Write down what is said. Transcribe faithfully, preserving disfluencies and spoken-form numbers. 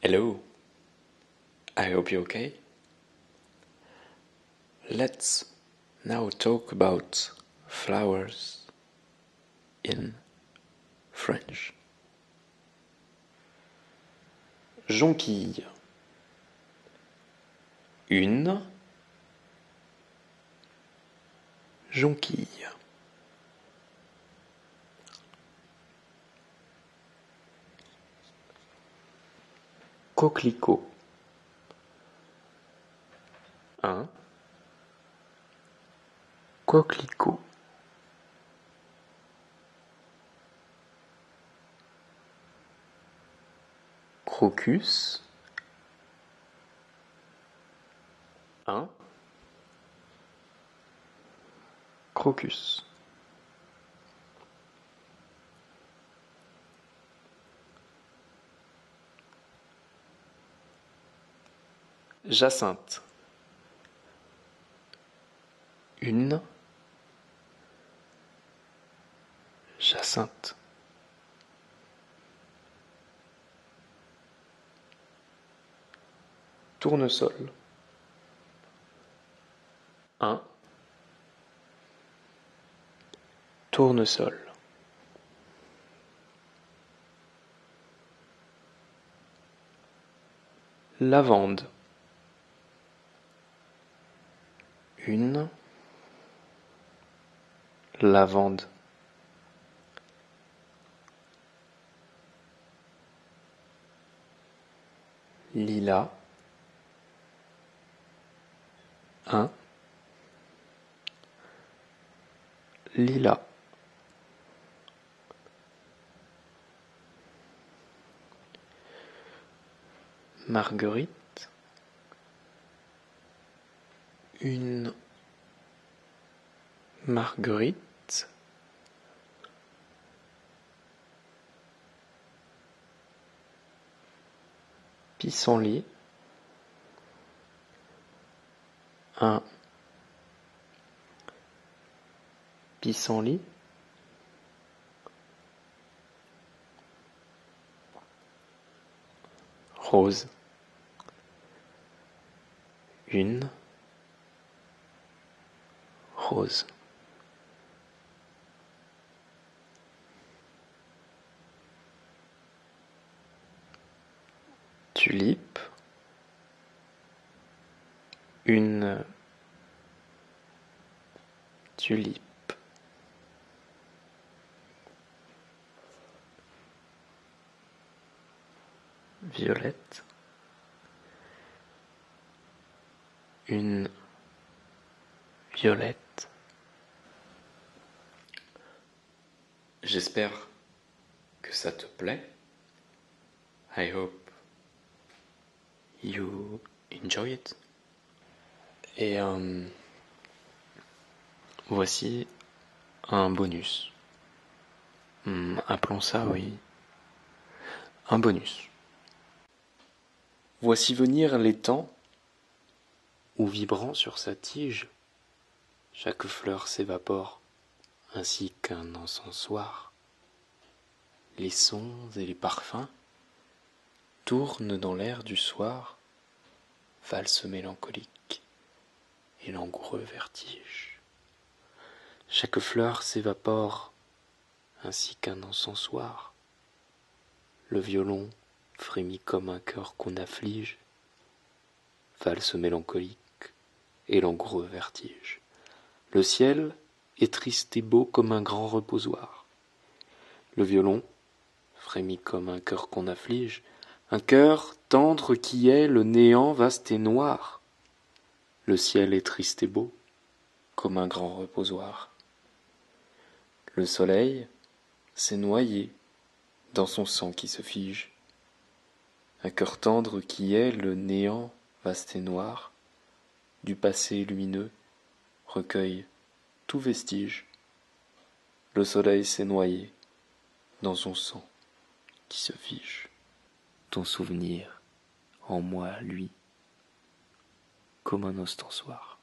Hello, I hope you're okay. Let's now talk about flowers in French. Jonquille. Une jonquille. Coquelicot. Un coquelicot. Crocus. Un crocus. Jacinthe. Une jacinthe. Tournesol. Un tournesol. Lavande. Une lavande. Lilas. Un lilas. Marguerite. Une marguerite. Pissenlit. Un pissenlit. Rose. Une rose. Tulipe. Une tulipe. Violette. Une violette. J'espère que ça te plaît. I hope you enjoy it. Et euh, voici un bonus. Hum, appelons ça, oui, un bonus. Voici venir les temps où, vibrant sur sa tige, chaque fleur s'évapore, ainsi qu'un encensoir. Les sons et les parfums tournent dans l'air du soir, valse mélancolique et langoureux vertige. Chaque fleur s'évapore, ainsi qu'un encensoir. Le violon frémit comme un cœur qu'on afflige, valse mélancolique et langoureux vertige. Le ciel est triste et beau comme un grand reposoir. Le violon frémit comme un cœur qu'on afflige, un cœur tendre qui est le néant vaste et noir. Le ciel est triste et beau comme un grand reposoir. Le soleil s'est noyé dans son sang qui se fige. Un cœur tendre qui est le néant vaste et noir, du passé lumineux, recueille tout vestige. Le soleil s'est noyé dans son sang qui se fige. Ton souvenir en moi, lui, comme un ostensoir.